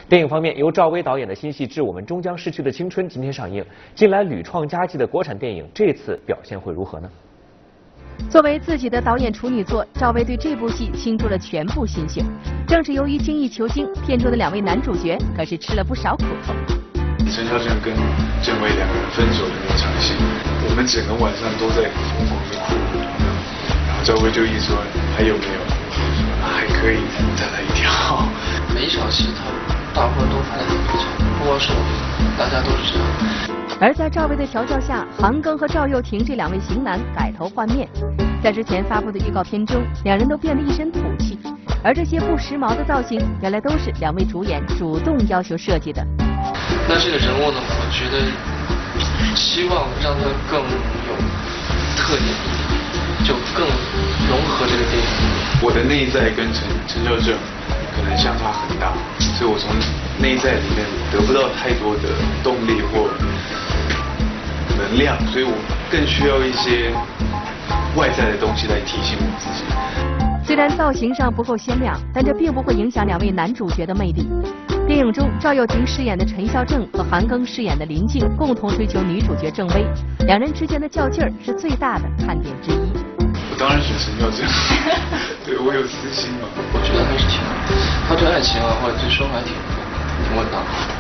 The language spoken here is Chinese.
电影方面，由赵薇导演的新戏《致我们终将逝去的青春》今天上映。近来屡创佳绩的国产电影，这次表现会如何呢？ 作为自己的导演处女作，赵薇对这部戏倾注了全部心血。正是由于精益求精，片中的2位男主角可是吃了不少苦头。 陈孝正跟郑薇2个人分手的那场戏，我们整个晚上都在疯狂的哭，然后赵薇就一直说还有没有，还可以，再来一条。 每一场戏他大部分都拍得很不错，不光是我，大家都是这样。 而在赵薇的调教下，韩庚和赵又廷这2位型男改头换面。在之前发布的预告片中，2人都变得一身土气，而这些不时髦的造型，原来都是2位主演主动要求设计的。 那这个人物呢，我觉得希望让他更有特点，就更融合这个电影。 我的内在跟陈孝正可能相差很大，所以我从内在里面得不到太多的动力或能量，所以我更需要一些外在的东西来提醒我自己。 虽然造型上不够鲜亮，但这并不会影响2位男主角的魅力。电影中，赵又廷饰演的陈孝正和韩庚饰演的林静共同追求女主角郑薇，2人之间的较劲儿是最大的看点之一。 我当然选陈孝正，对我有私心嘛。 我觉得还是他对爱情啊，或者对生活还挺稳当。